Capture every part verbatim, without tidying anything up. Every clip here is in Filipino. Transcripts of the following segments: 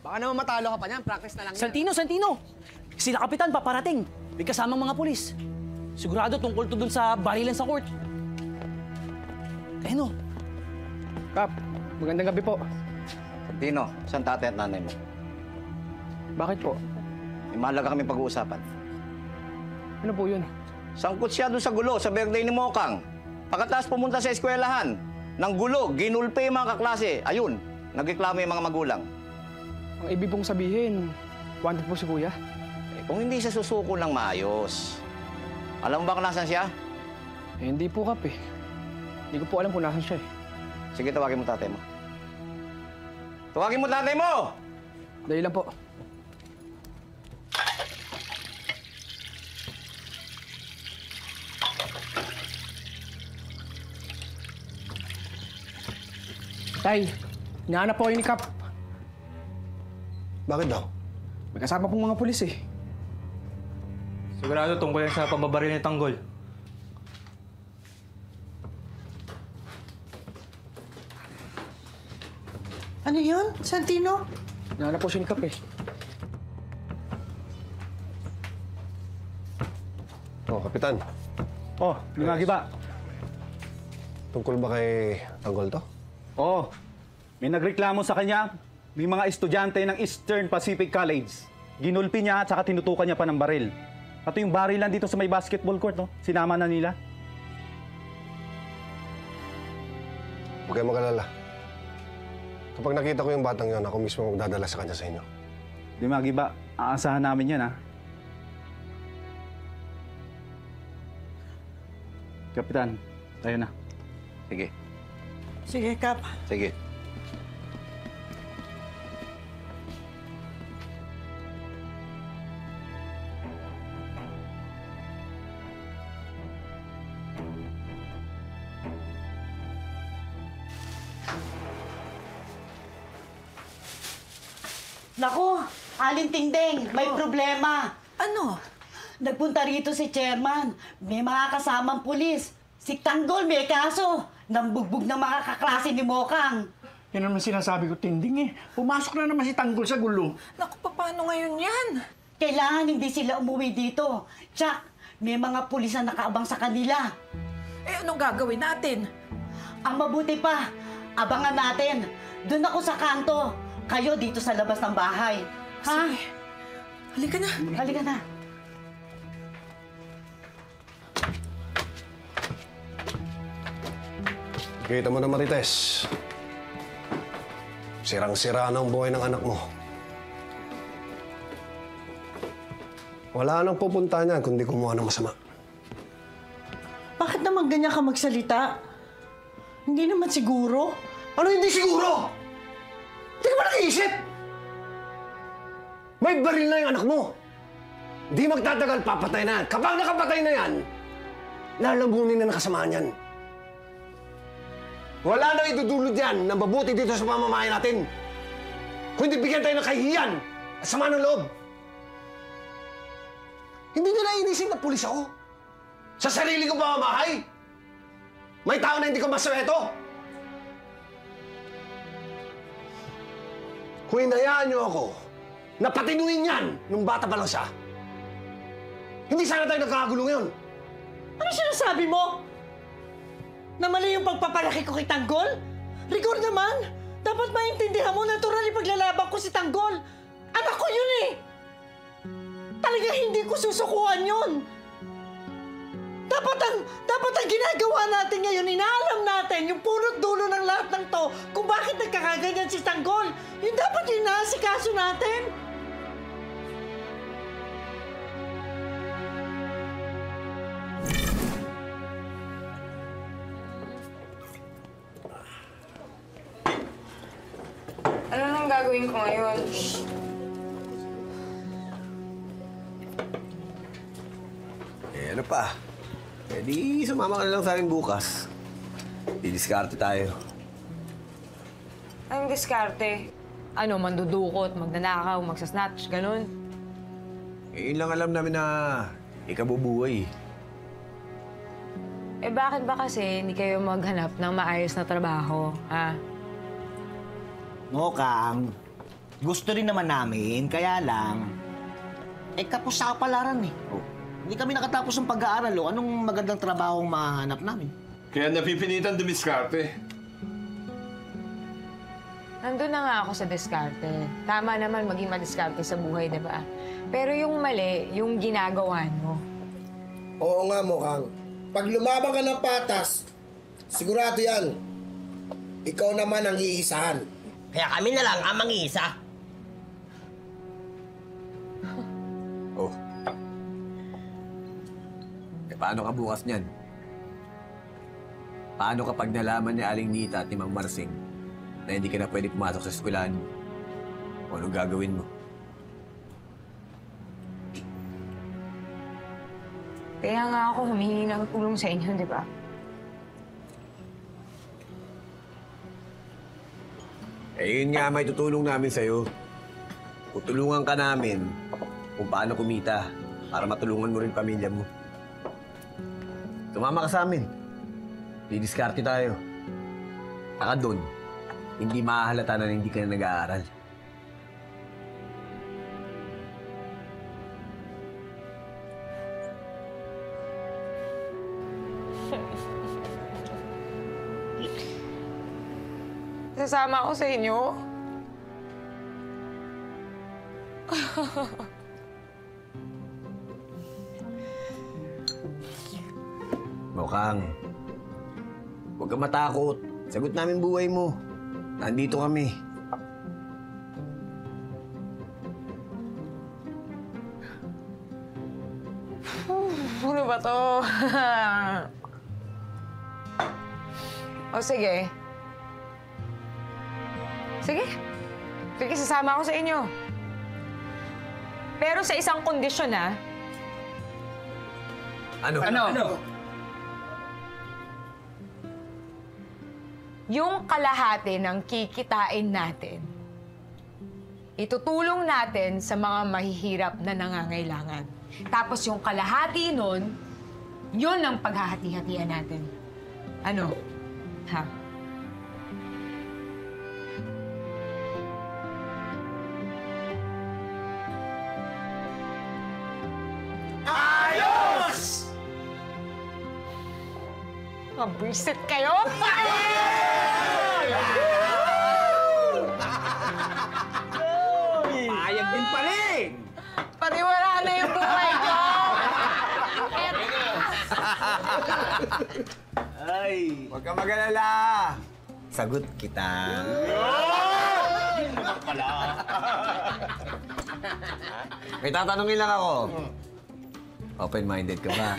Baka naman matalo ka pa niyan. Practice na lang yan. Santino, Santino! Sila kapitan, paparating. May kasamang mga pulis. Sigurado tungkol to dun sa barilan sa court. Ayun o. Kap, magandang gabi po. Santino, saan tatay at nanay mo? Bakit po? May mahalaga kami pag-uusapan. Ano po yun? Sangkot siya doon sa gulo, sa birthday ni Mokang. Pagkatapos pumunta sa eskwelahan, ng gulo, ginulpe yung mga kaklase. Ayun, nagreklamo yung mga magulang. Ang ibig pong sabihin, wanted po si Kuya. Eh, kung hindi siya susuko ng maayos. Alam mo ba kung nasan siya? Eh, hindi po, Kap eh. Hindi ko po alam kung nasan siya eh. Sige, tawagin mo tatay mo. Tawagin mo tatay mo! Dali lang po. Tay, hinahanap po kayo ni Kap. Bakit daw? May kasama pong mga pulis eh. Sigurado tungkol yan sa pambabaril ni Tanggol. Ano yun, Santino? Hinahanap po siya ni Kap eh. Oh, Kapitan. Oh, Lumagi ba? Tungkol ba kay Tanggol to? Oo. May nagreklamo sa kanya, may mga estudyante ng Eastern Pacific College. Ginulpi niya at saka tinutukan niya pa ng baril. At yung barilan dito sa may basketball court, no? Sinama na nila. Huwag kayong mag-alala. Kapag nakita ko yung batang yun, ako mismo magdadala sa kanya sa inyo. Lumagi ba? Aasahan namin yan, ha? Kapitan, tayo na. Sige, Sige, Kap. sige. Naku, Aling Tingdeng, may problema. Ano? Nagpunta rito si chairman. May mga kasamang pulis. Si Tanggol may kaso. Nambugbog ng mga kaklase ni Mokang. Yan naman sinasabi ko, Tinding eh. Pumasok na naman si Tanggol sa gulo. Naku, paano ngayon yan? Kailangan hindi sila umuwi dito. Tsak, may mga pulis na nakaabang sa kanila. Eh, anong gagawin natin? Ang mabuti pa, abangan natin. Doon ako sa kanto. Kayo dito sa labas ng bahay. Ha? Sige. Halika na. Halika na. Kita mo na, Marites. Sirang-sira na ang buhay ng anak mo. Wala nang pupunta niyan kundi kumuha ng masama. Bakit naman ganyan ka magsalita? Hindi naman siguro. Ano hindi siguro? Hindi ka ba nag-iisip? May baril na yung anak mo. Di magtatagal, papatay na yan. Kapag nakapatay na yan, lalamunin na nakasamaan yan. Wala nang idudulot yan na mabuti dito sa pamamahay natin. Kundi bigyan tayo ng kahihiyan at sama ng loob. Hindi nila inisip na pulis ako. Sa sarili kong pamamahay. May tao na hindi ko masweto. Kung hinayaan niyo ako na patinuin yan nung bata pa lang siya, hindi sana tayo nagkakagulo ngayon. Ano sinasabi mo? Na mali yung pagpapalaki ko kay Tanggol? Rigor naman! Dapat maintindihan mo, natural yung paglalaban ko si Tanggol. Anak ko yun eh! Talaga hindi ko susukuhan yun! Dapat ang, dapat ang ginagawa natin ngayon, inaalam natin yung punot dulo ng lahat ng to kung bakit nagkakaganyan si Tanggol. Yung dapat yung inaasikaso natin. Ano nang gagawin ko ngayon? Eh, ano pa? Eh, di sumama ka na lang sa akin bukas. Didiskarte tayo. Anong diskarte? Ano, mandudukot, magnanakaw, magsasnatch, ganun? Eh, yun lang alam namin na ikabubuhay. Eh bakit ba kasi hindi kayo maghanap ng maayos na trabaho, ha? Mokang, Gusto rin naman namin, kaya lang, eh kapos sa kapalaran eh. Oh. Hindi kami nakatapos ng pag-aaral, oh. Anong magandang trabaho ang mahanap namin? Kaya napipinitan dumiskarte. Nandun na nga ako sa diskarte. Tama naman maging madiskarte sa buhay, di ba? Pero yung mali, yung ginagawa mo. Oo nga, Mukhang. Pag lumabang ka ng patas, sigurado yan. Ikaw naman ang iisahan. Kaya kami na lang ang mang-iisa. Oh. Eh, paano ka bukas niyan? Paano kapag nalaman ni Aling Nita at ni Mang Marsing na hindi ka na pwede pumasok sa eskwelahan mo? O anong gagawin mo? Kaya nga ako humihingi ng tulong sa inyo, di ba? Eh, yun nga may tutulong namin sa'yo. Tutulungan ka namin kung paano kumita para matulungan mo rin pamilya mo. Tumama ka sa amin. Didiskarte tayo. Saka doon, hindi mahahalata na hindi ka na nag-aaral. Sasama ako sa inyo. Mukhang, huwag kang matakot. Sagot namin buhay mo. Nandito kami. Ano ba to? O sige. Sige. Sige, sasama ako sa inyo. Pero sa isang kondisyon, ha? Ano? Ano? Ano? Yung kalahati ng kikitain natin, itutulong natin sa mga mahihirap na nangangailangan. Tapos yung kalahati nun, yun ang paghahati-hatian natin. Ano? Ha? Ayos! Mabwisit kayo? Payag din pala eh! Pariwala na yung buhay ko! Ay, huwag ka mag-alala. Sagot kita. May tatanungin lang ako. Open-minded ka ba?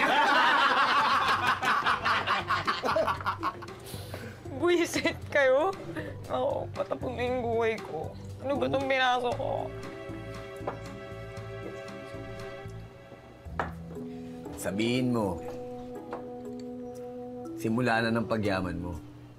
Buwisit kayo? Oo, patapon na yung buhay ko. Ano ba itong binasok ko? Sabihin mo, simula na ng pagyaman mo.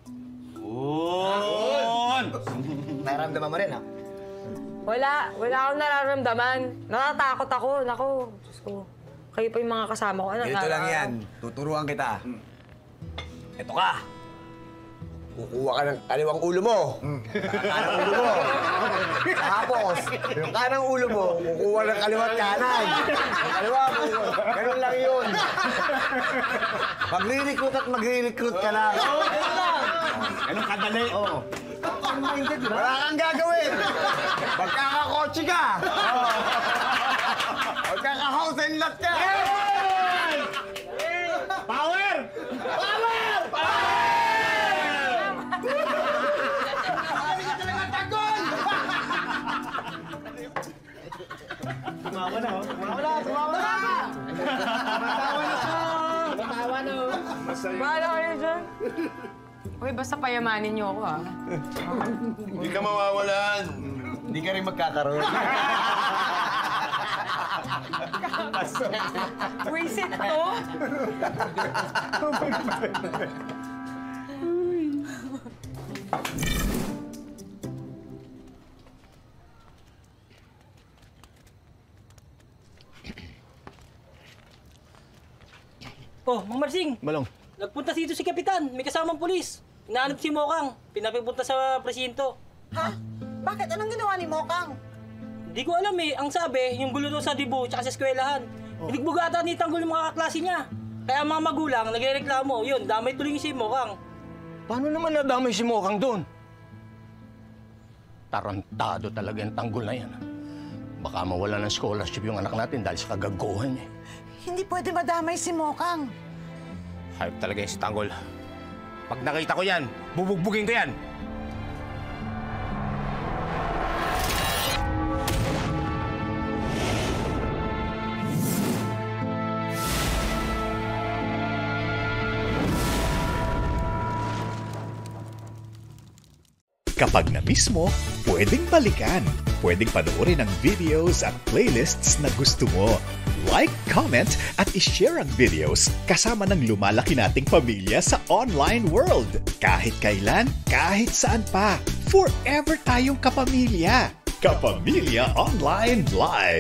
Yun! Nararamdaman mo rin, ha? Wala. Wala akong nararamdaman. Natatakot ako. Naku, Diyos ko. Kayo pa yung mga kasama ko. Ano, Ito lang yan. Tuturuan kita. Ito ka. Kukuha ka ng kaliwang ulo mo. Kanang ulo mo. Tapos, yung kanang ulo mo, kukuha ng kaliwat kanan. Yung kaliwa mo, ganun lang yun. Magre-recruit at magre-recruit ka lang. Ganun lang. Ganun kadali. Oo. Wala kang gagawin. Magkakakotse ka. Magkaka-house and lot ka. Power! Power! Power! Tumawa na, oh. Tumawa na, tumawa na! Matawa na siya! Matawa na, oh. Bahala kayo dyan. Uy, basta payamanin niyo ako, ha? Hindi ka mawawalan. Hindi ka rin magkakaroon. Wisit to? Oh, Mang Marsing! Balong. Nagpunta dito si Kapitan. May kasamang pulis. Hinahanap si Mokang. Pinapipunta sa presinto. Ha? Bakit? Anong ginawa ni Mokang? Hindi ko alam eh. Ang sabi, yung gulo doon sa dibu tsaka sa eskwelahan. Oh. Pinagbugatan ni Tanggol yung mga kaklase niya. Kaya mga magulang, nagrereklamo. Yun, damay tuloy si Mokang. Paano naman nadamay si Mokang doon? Tarantado talaga yung Tanggol na yan. Baka mawala ng scholarship yung anak natin dahil sa kagaguhan niya. Hindi pwede madamay si Mokang. Hayop talaga yung si Tanggol. Pag nakita ko yan, bubugbugin ko yan. Kapag na-miss mo, pwedeng balikan. Pwedeng panoorin ang videos at playlists na gusto mo. Like, comment, at ishare ang videos kasama ng lumalaki nating pamilya sa online world. Kahit kailan, kahit saan pa. Forever tayong kapamilya. Kapamilya Online Live.